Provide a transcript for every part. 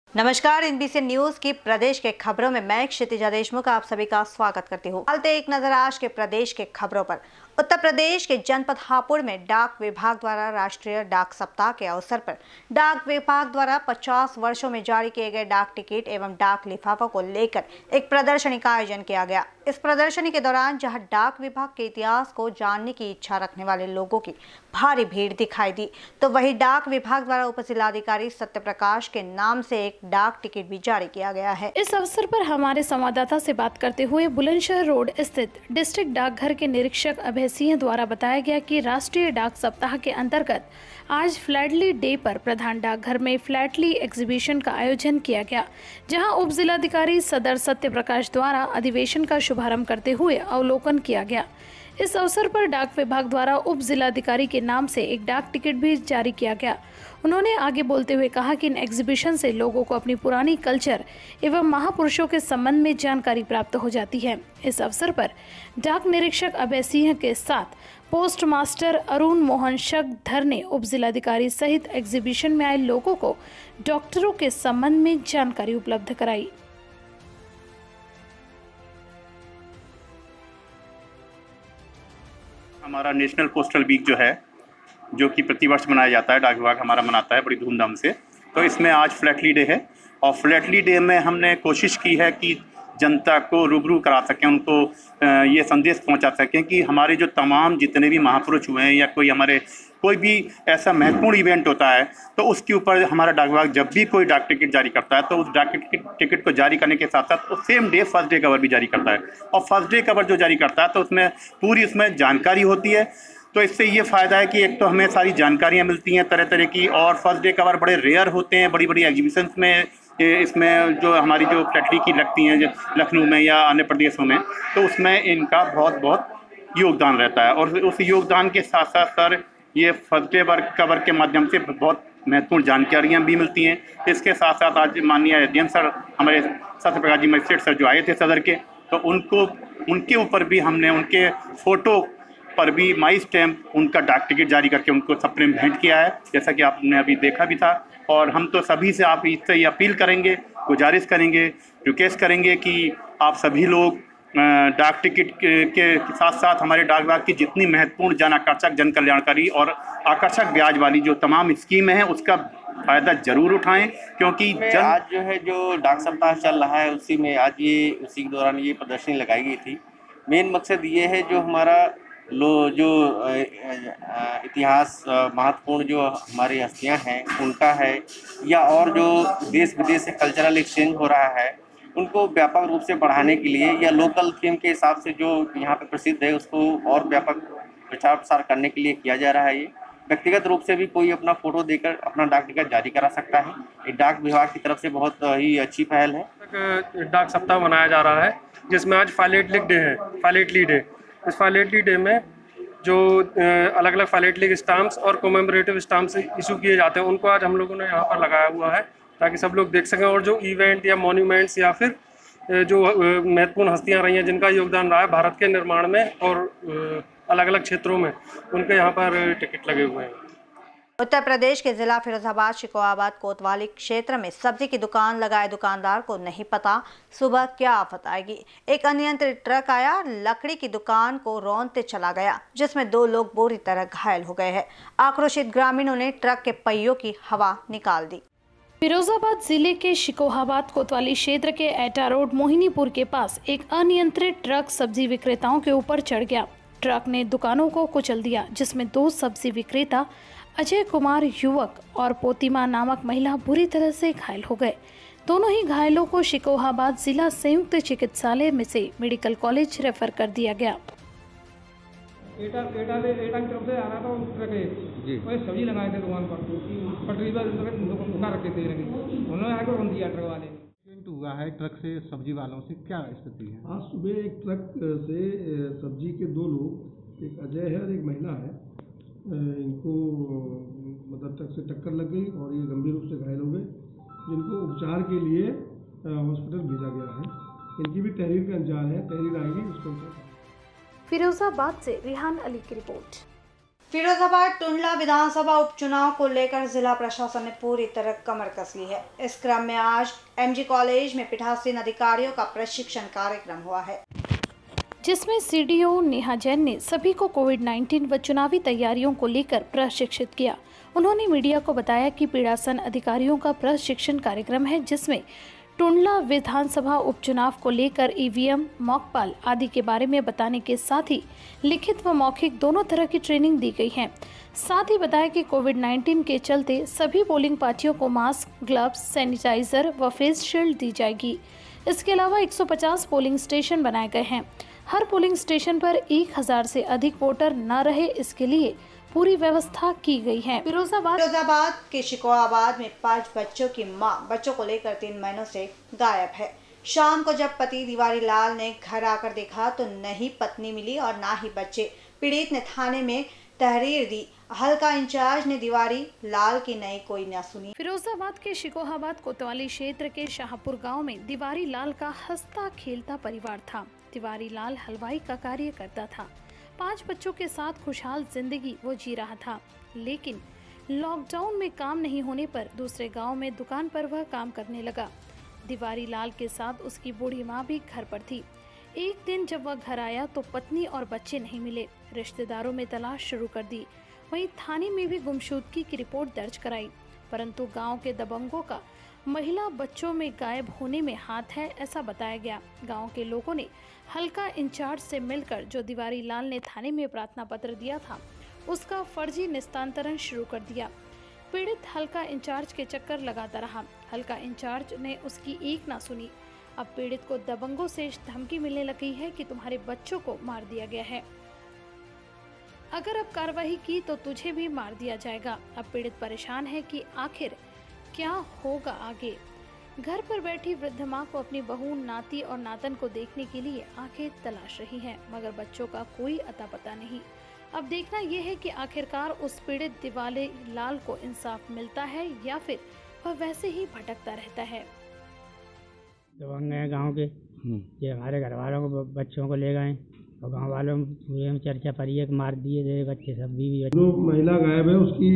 नमस्कार, NBC news की प्रदेश के खबरों में मैं क्षितिजा देशमुख आप सभी का स्वागत करती हूँ। डालते एक नजर आज के प्रदेश के खबरों पर। उत्तर प्रदेश के जनपद हापुड़ में डाक विभाग द्वारा राष्ट्रीय डाक सप्ताह के अवसर पर डाक विभाग द्वारा 50 वर्षों में जारी किए गए डाक टिकट एवं डाक लिफाफों को लेकर एक प्रदर्शनी का आयोजन किया गया। इस प्रदर्शनी के दौरान जहां डाक विभाग के इतिहास को जानने की इच्छा रखने वाले लोगों की भारी भीड़ दिखाई दी, तो वहीं डाक विभाग द्वारा उप जिलाधिकारी सत्य प्रकाश के नाम से एक डाक टिकट भी जारी किया गया है। इस अवसर पर हमारे संवाददाता से बात करते हुए बुलंदशहर रोड स्थित डिस्ट्रिक्ट डाकघर के निरीक्षक अभय सिंह द्वारा बताया गया कि राष्ट्रीय डाक सप्ताह के अंतर्गत आज फ्लैटली डे पर प्रधान डाकघर में फ्लैटली एग्जीबिशन का आयोजन किया गया, जहां उप जिलाधिकारी सदर सत्य प्रकाश द्वारा अधिवेशन का शुभारंभ करते हुए अवलोकन किया गया। इस अवसर पर डाक विभाग द्वारा उप जिलाधिकारी के नाम से एक डाक टिकट भी जारी किया गया। उन्होंने आगे बोलते हुए कहा कि इन एग्जीबिशन से लोगों को अपनी पुरानी कल्चर एवं महापुरुषों के संबंध में जानकारी प्राप्त हो जाती है। इस अवसर पर डाक निरीक्षक अभय सिंह के साथ पोस्ट मास्टर अरुण मोहन शगधर ने उप जिलाधिकारी सहित एग्जीबिशन में आए लोगों को डॉक्टरों के संबंध में जानकारी उपलब्ध कराई। हमारा नेशनल पोस्टल वीक जो कि प्रतिवर्ष मनाया जाता है, डाक विभाग हमारा मनाता है बड़ी धूमधाम से। तो इसमें आज फ्लैटली डे है और फ्लैटली डे में हमने कोशिश की है कि जनता को रूबरू करा सकें, उनको ये संदेश पहुंचा सकें कि हमारे जो तमाम जितने भी महापुरुष हुए हैं या कोई भी ऐसा महत्वपूर्ण इवेंट होता है तो उसके ऊपर हमारा डाक विभाग जब भी कोई डाक टिकट जारी करता है तो उस डाक टिकट को जारी करने के साथ साथ उस same day first day cover भी जारी करता है। और फर्स्ट डे कवर जो जारी करता है तो उसमें पूरी उसमें जानकारी होती है। तो इससे ये फ़ायदा है कि एक तो हमें सारी जानकारियाँ मिलती हैं तरह तरह की, और फर्स्ट डे कवर बड़े रेयर होते हैं बड़ी बड़ी एग्जीबिशंस में। इसमें जो हमारी जो फ्लैटली की लगती हैं लखनऊ में या अन्य प्रदेशों में, तो उसमें इनका बहुत योगदान रहता है। और उस योगदान के साथ साथ सर ये फर्स्ट डे कवर के माध्यम से बहुत महत्वपूर्ण जानकारियाँ भी मिलती हैं। इसके साथ साथ आज माननीय एडीएम सर हमारे सत्य प्रकाश जी मजिस्ट्रेट सर जो आए थे सदर के, तो उनके ऊपर भी हमने उनके फ़ोटो पर भी माई स्टैम्प उनका डाक टिकट जारी करके उनको सबने भेंट किया है, जैसा कि आपने अभी देखा भी था। और हम तो सभी से आप इससे अपील करेंगे, गुजारिश करेंगे, रिक्वेस्ट करेंगे कि आप सभी लोग डाक टिकट के साथ साथ हमारे डाक विभाग की जितनी महत्वपूर्ण जन आकर्षक, जन कल्याणकारी और आकर्षक ब्याज वाली जो तमाम स्कीमें हैं उसका फ़ायदा ज़रूर उठाएं, क्योंकि आज जो डाक सप्ताह चल रहा है उसी के दौरान ये प्रदर्शनी लगाई गई थी। मेन मकसद ये है जो हमारा इतिहास महत्वपूर्ण जो हमारी हस्तियां हैं उनका है, या और जो देश विदेश से कल्चरल एक्सचेंज हो रहा है उनको व्यापक रूप से बढ़ाने के लिए, या लोकल थीम के हिसाब से जो यहाँ पे प्रसिद्ध है उसको और व्यापक प्रचार प्रसार करने के लिए किया जा रहा है। ये व्यक्तिगत रूप से भी कोई अपना फ़ोटो देकर अपना डाक टिकट जारी करा सकता है। ये डाक विभाग की तरफ से बहुत ही अच्छी पहल है। डाक सप्ताह मनाया जा रहा है जिसमें आज फाइलेटली डे। इस फाइलेटली डे में जो अलग अलग फाइलेटली स्टाम्प्स और कोमेमोरेटिव स्टाम्प्स इशू किए जाते हैं उनको आज हम लोगों ने यहाँ पर लगाया हुआ है ताकि सब लोग देख सकें, और जो इवेंट या मॉन्यूमेंट्स या फिर जो महत्वपूर्ण हस्तियाँ रही हैं जिनका योगदान रहा है भारत के निर्माण में और अलग अलग क्षेत्रों में, उनके यहाँ पर टिकट लगे हुए हैं। उत्तर प्रदेश के जिला फिरोजाबाद शिकोहाबाद कोतवाली क्षेत्र में सब्जी की दुकान लगाए दुकानदार को नहीं पता सुबह क्या आफत आएगी। एक अनियंत्रित ट्रक आया, लकड़ी की दुकान को रौंदते चला गया, जिसमें 2 लोग बुरी तरह घायल हो गए हैं। आक्रोशित ग्रामीणों ने ट्रक के पहियों की हवा निकाल दी। फिरोजाबाद जिले के शिकोहाबाद कोतवाली क्षेत्र के एटा रोड मोहिनीपुर के पास एक अनियंत्रित ट्रक सब्जी विक्रेताओं के ऊपर चढ़ गया। ट्रक ने दुकानों को कुचल दिया, जिसमें 2 सब्जी विक्रेता अजय कुमार युवक और पोतिमा नामक महिला बुरी तरह से घायल हो गए। दोनों ही घायलों को शिकोहाबाद जिला संयुक्त चिकित्सालय में से मेडिकल कॉलेज रेफर कर दिया गया। एटा की तरफ से आ रहा था ट्रक जी, सब्जी लगाए थे दुकान पर, पटरी पर दुकान रखे थे, उन्होंने आकर रोक दिया ट्रक वाले। एक्सीडेंट हुआ है ट्रक से सब्जी वालों से, क्या स्थिति है? आज सुबह एक ट्रक से सब्जी के 2 लोग, एक अजय है और एक महिला है, इनको मतलब ट्रक से टक्कर लग गई और ये गंभीर रूप से घायल हो गए, जिनको उपचार के लिए हॉस्पिटल भेजा गया है। इनकी भी तहरीर का इंतजार है, तहरीर आएगी उसको। फिरोजाबाद से रिहान अली की रिपोर्ट। फिरोजाबाद टुंडला विधानसभा उपचुनाव को लेकर जिला प्रशासन ने पूरी तरह कमर कस ली है। इस क्रम में आज एमजी कॉलेज में पीठासीन अधिकारियों का प्रशिक्षण कार्यक्रम हुआ है, जिसमें सीडीओ नेहा जैन ने सभी को कोविड-19 व चुनावी तैयारियों को लेकर प्रशिक्षित किया। उन्होंने मीडिया को बताया कि पीठासीन अधिकारियों का प्रशिक्षण कार्यक्रम है, जिसमें टुंडला विधानसभा उपचुनाव को लेकर ईवीएम, मॉकपॉल आदि के बारे में बताने के साथ ही लिखित व मौखिक दोनों तरह की ट्रेनिंग दी गई है। साथ ही बताया कि कोविड-19 के चलते सभी पोलिंग पार्टियों को मास्क, ग्लव्स, सैनिटाइजर व फेस शील्ड दी जाएगी। इसके अलावा 150 पोलिंग स्टेशन बनाए गए हैं। हर पोलिंग स्टेशन पर 1000 से अधिक वोटर न रहे, इसके लिए पूरी व्यवस्था की गई है। फिरोजाबाद के शिकोहाबाद में 5 बच्चों की मां बच्चों को लेकर 3 महीनों से गायब है। शाम को जब पति तिवारी लाल ने घर आकर देखा तो न ही पत्नी मिली और ना ही बच्चे। पीड़ित ने थाने में तहरीर दी। हल्का इंचार्ज ने तिवारी लाल की नहीं कोई न सुनी। फिरोजाबाद के शिकोहाबाद कोतवाली क्षेत्र के शाहपुर गांव में तिवारी लाल का हंसता खेलता परिवार था। तिवारी लाल हलवाई का कार्य करता था। 5 बच्चों के साथ खुशहाल जिंदगी वो जी रहा था, लेकिन लॉकडाउन में काम नहीं होने पर दूसरे गांव में दुकान पर वह काम करने लगा। तिवारी लाल के साथ उसकी बूढ़ी माँ भी घर पर थी। एक दिन जब वह घर आया तो पत्नी और बच्चे नहीं मिले। रिश्तेदारों में तलाश शुरू कर दी। वहीं थाने में भी गुमशुदगी की रिपोर्ट दर्ज कराई, परंतु गांव के दबंगों का महिला बच्चों में गायब होने में हाथ है, ऐसा बताया गया। गांव के लोगों ने हल्का इंचार्ज से मिलकर जो तिवारी लाल ने थाने में प्रार्थना पत्र दिया था, उसका फर्जी निस्तांतरण शुरू कर दिया। पीड़ित हल्का इंचार्ज के चक्कर लगाता रहा। हल्का इंचार्ज ने उसकी एक ना सुनी। अब पीड़ित को दबंगों से धमकी मिलने लगी है कि तुम्हारे बच्चों को मार दिया गया है, अगर अब कार्रवाई की तो तुझे भी मार दिया जाएगा। अब पीड़ित परेशान है कि आखिर क्या होगा आगे। घर पर बैठी वृद्ध माँ को अपनी बहू, नाती और नातन को देखने के लिए आंखें तलाश रही हैं, मगर बच्चों का कोई अता पता नहीं। अब देखना यह है कि आखिरकार उस पीड़ित तिवारी लाल को इंसाफ मिलता है या फिर वह वैसे ही भटकता रहता है। दबंग गए गाँव के, ये हमारे घर वालों को बच्चों को ले गए और गाँव वालों पूरे में चर्चा पड़ी है कि मार दिए थे बच्चे सब भी। जो महिला गायब है उसकी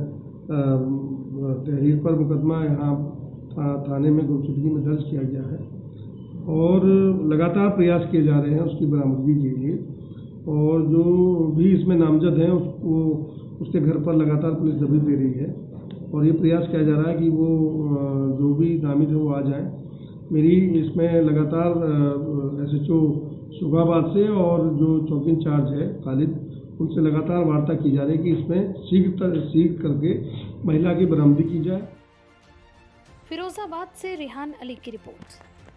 तहरीर पर मुकदमा यहाँ थाने में गुमशुदगी में दर्ज किया गया है और लगातार प्रयास किए जा रहे हैं उसकी बरामदगी के लिए। और जो भी इसमें नामजद हैं उसको उसके घर पर लगातार पुलिस दबिश दे रही है और ये प्रयास किया जा रहा है कि वो जो भी नामित है वो आ जाए। मेरी इसमें लगातार SHO शिकोहाबाद से और जो चौकी इंचार्ज है खालिद, उनसे लगातार वार्ता की जा रही है कि इसमें शीघ्र करके महिला की बरामदगी की जाए। फिरोजाबाद से रेहान अली की रिपोर्ट।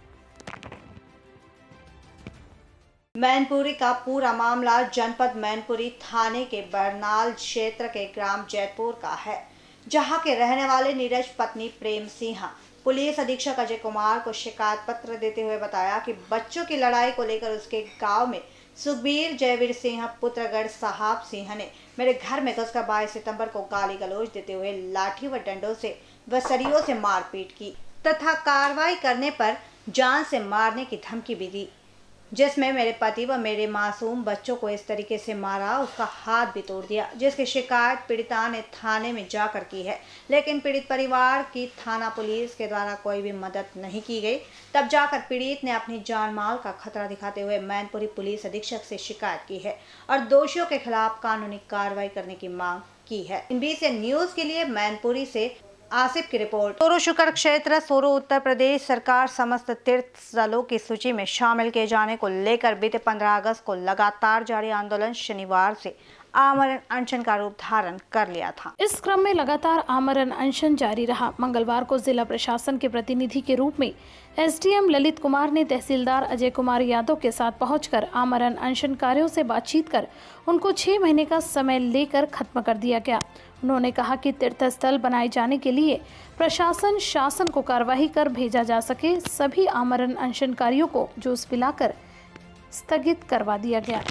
मैनपुरी का पूरा मामला जनपद मैनपुरी थाने के बरनाल क्षेत्र के ग्राम जैतपुर का है, जहां के रहने वाले नीरज पत्नी प्रेम सिंह पुलिस अधीक्षक अजय कुमार को शिकायत पत्र देते हुए बताया कि बच्चों की लड़ाई को लेकर उसके गांव में सुखबीर जयवीर सिंह पुत्रगढ़ साहब सिंह ने मेरे घर में घुसकर 22 सितंबर को गाली गलौज देते हुए लाठी व डंडों से व सरियों से मारपीट की तथा कार्रवाई करने पर जान से मारने की धमकी भी दी, जिसमें मेरे पति व मेरे मासूम बच्चों को इस तरीके से मारा, उसका हाथ भी तोड़ दिया, जिसकी शिकायत पीड़िता ने थाने में जाकर की है। लेकिन पीड़ित परिवार की थाना पुलिस के द्वारा कोई भी मदद नहीं की गई। तब जाकर पीड़ित ने अपनी जान माल का खतरा दिखाते हुए मैनपुरी पुलिस अधीक्षक से शिकायत की है और दोषियों के खिलाफ कानूनी कार्रवाई करने की मांग की है। NBC न्यूज के लिए मैनपुरी से आसिफ की रिपोर्ट। सोरो शुक्र क्षेत्र सोरो उत्तर प्रदेश सरकार समस्त तीर्थ स्थलों की सूची में शामिल किए जाने को लेकर बीते 15 अगस्त को लगातार जारी आंदोलन शनिवार से आमरण अनशन का रूप धारण कर लिया था। इस क्रम में लगातार आमरण अनशन जारी रहा। मंगलवार को जिला प्रशासन के प्रतिनिधि के रूप में SDM ललित कुमार ने तहसीलदार अजय कुमार यादव के साथ पहुंचकर आमरण अनशनकारियों से बातचीत कर उनको 6 महीने का समय लेकर खत्म कर दिया गया। उन्होंने कहा कि तीर्थ स्थल बनाए जाने के लिए प्रशासन शासन को कार्यवाही कर भेजा जा सके। सभी आमरण अनशनकारियों को जूस पिलाकर स्थगित करवा दिया गया।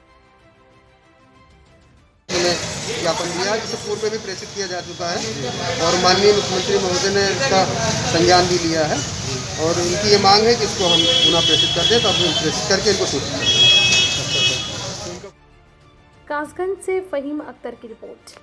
ज्ञापन दिया जिसे पूर्व में भी प्रेषित किया जा चुका है और माननीय मुख्यमंत्री महोदय ने इसका संज्ञान भी लिया है और इनकी ये मांग है कि इसको हम पुनः प्रेषित कर दें, तो अब प्रेषित करके इनको सूचित करें। कासगंज से फहीम अख्तर की रिपोर्ट।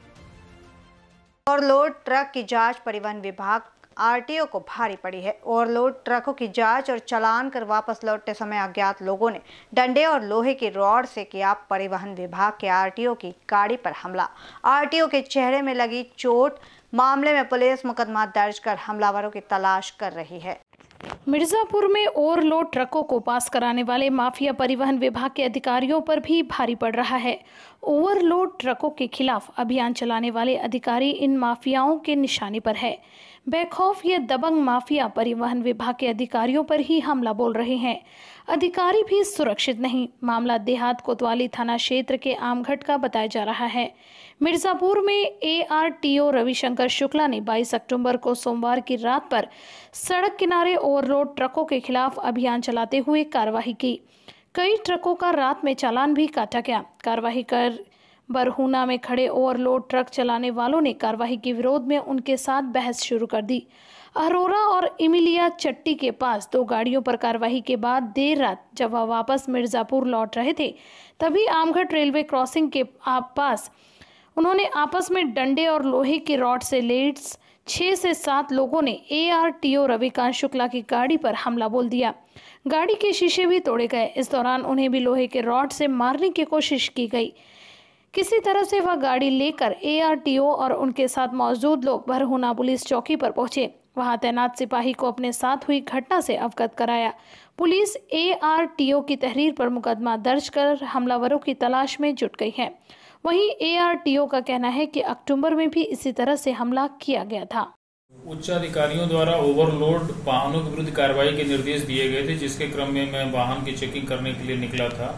ओवरलोड ट्रक की जांच परिवहन विभाग आरटीओ को भारी पड़ी है। ओवरलोड ट्रकों की जांच और चालान कर वापस लौटते समय अज्ञात लोगों ने डंडे और लोहे की रॉड से किया परिवहन विभाग के आरटीओ की गाड़ी पर हमला। आरटीओ के चेहरे में लगी चोट। मामले में पुलिस मुकदमा दर्ज कर हमलावरों की तलाश कर रही है। मिर्जापुर में ओवरलोड ट्रकों को पास कराने वाले माफिया परिवहन विभाग के अधिकारियों पर भी भारी पड़ रहा है। ओवरलोड ट्रकों के खिलाफ अभियान चलाने वाले अधिकारी इन माफियाओं के निशाने पर है। बेखौफ ये दबंग माफिया परिवहन विभाग के अधिकारियों पर ही हमला बोल रहे हैं। अधिकारी भी सुरक्षित नहीं। मामला देहात कोतवाली थाना क्षेत्र के आमघट का बताया जा रहा है। मिर्जापुर में ARTO रविशंकर शुक्ला ने 22 अक्टूबर को सोमवार की रात पर सड़क किनारे ओवरलोड ट्रकों के खिलाफ अभियान चलाते हुए कार्रवाई की। कई ट्रकों का रात में चालान भी काटा गया। कार्रवाई कर बरहूना में खड़े ओवरलोड ट्रक चलाने वालों ने कार्रवाई के विरोध में उनके साथ बहस शुरू कर दी। अरोरा और इमिलिया चट्टी के पास 2 गाड़ियों पर कार्रवाई के बाद देर रात जब वह वापस मिर्जापुर लौट रहे थे तभी आमघट रेलवे क्रॉसिंग के पास उन्होंने आपस में डंडे और लोहे की रॉड से लेड्स 6 से 7 लोगों ने ARTO रविकांत शुक्ला की गाड़ी पर हमला बोल दिया। गाड़ी के शीशे भी तोड़े गए। इस दौरान उन्हें भी लोहे के रॉड से मारने की कोशिश की गई। किसी तरह से वह गाड़ी लेकर ARTO और उनके साथ मौजूद लोग बरहूना पुलिस चौकी पर पहुंचे। वहां तैनात सिपाही को अपने साथ हुई घटना से अवगत कराया। पुलिस ARTO की तहरीर पर मुकदमा दर्ज कर हमलावरों की तलाश में जुट गई है। वहीं ARTO का कहना है कि अक्टूबर में भी इसी तरह से हमला किया गया था। उच्च अधिकारियों द्वारा ओवरलोड वाहनों के विरुद्ध कार्रवाई के निर्देश दिए गए थे, जिसके क्रम में मैं वाहन की चेकिंग करने के लिए निकला था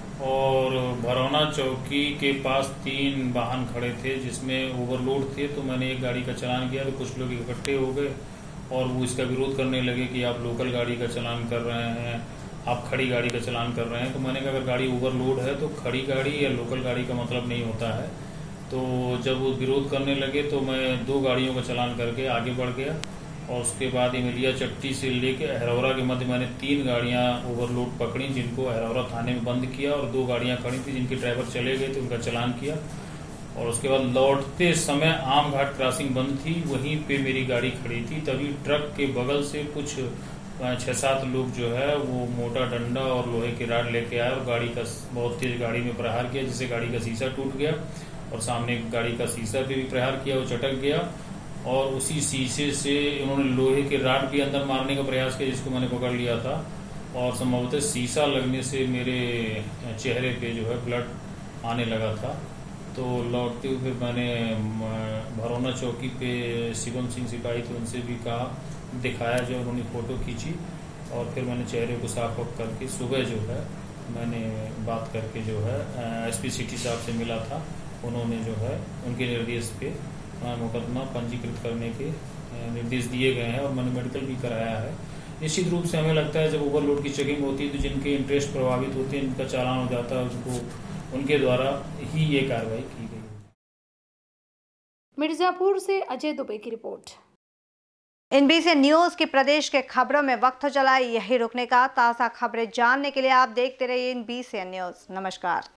और भरौना चौकी के पास 3 वाहन खड़े थे जिसमें ओवरलोड थे। तो मैंने एक गाड़ी का चालान किया तो कुछ लोग इकट्ठे हो गए और वो इसका विरोध करने लगे कि आप लोकल गाड़ी का चालान कर रहे हैं, आप खड़ी गाड़ी का चालान कर रहे हैं। तो मैंने कहा अगर गाड़ी ओवरलोड है तो खड़ी गाड़ी या लोकल गाड़ी का मतलब नहीं होता है। तो जब वो विरोध करने लगे तो मैं 2 गाड़ियों का चालान करके आगे बढ़ गया और उसके बाद इमिलिया चट्टी से लेके अहरौरा के मध्य मैंने 3 गाड़ियां ओवरलोड पकड़ी जिनको अहरौरा थाने में बंद किया और 2 गाड़ियां खड़ी थी जिनके ड्राइवर चले गए थे, उनका चालान किया। और उसके बाद लौटते समय आम घाट क्रॉसिंग बंद थी, वहीं पे मेरी गाड़ी खड़ी थी। तभी ट्रक के बगल से कुछ 6-7 लोग जो है वो मोटा डंडा और लोहे की रॉड लेके आए और गाड़ी का बहुत तेज गाड़ी में प्रहार किया, जिससे गाड़ी का शीशा टूट गया और सामने गाड़ी का शीशा पे भी प्रहार किया, वो चटक गया। और उसी शीशे से उन्होंने लोहे के रॉड भी अंदर मारने का प्रयास किया, जिसको मैंने पकड़ लिया था। और संभवतः शीशा लगने से मेरे चेहरे पे जो है ब्लड आने लगा था। तो लौटते हुए मैंने भरौना चौकी पे शिवम सिंह सिपाही थे, उनसे भी कहा, दिखाया, जो उन्होंने फ़ोटो खींची और फिर मैंने चेहरे को साफ अप करके सुबह जो है मैंने बात करके जो है SP सिटी साहब से मिला था। उन्होंने जो है उनके निर्देश पे मुकदमा पंजीकृत करने के निर्देश दिए गए हैं और मैंने मेडिकल भी कराया है। निश्चित रूप से हमें लगता है जब ओवरलोड की चेकिंग होती है तो जिनके इंटरेस्ट प्रभावित होते हैं, जिनका चालान हो जाता है, उनको उनके द्वारा ही ये कार्रवाई की गई। मिर्जापुर से अजय दुबे की रिपोर्ट। NBC न्यूज की प्रदेश के खबरों में वक्त चला यही रुकने का। ताज़ा खबरें जानने के लिए आप देखते रहिए NBC न्यूज। नमस्कार।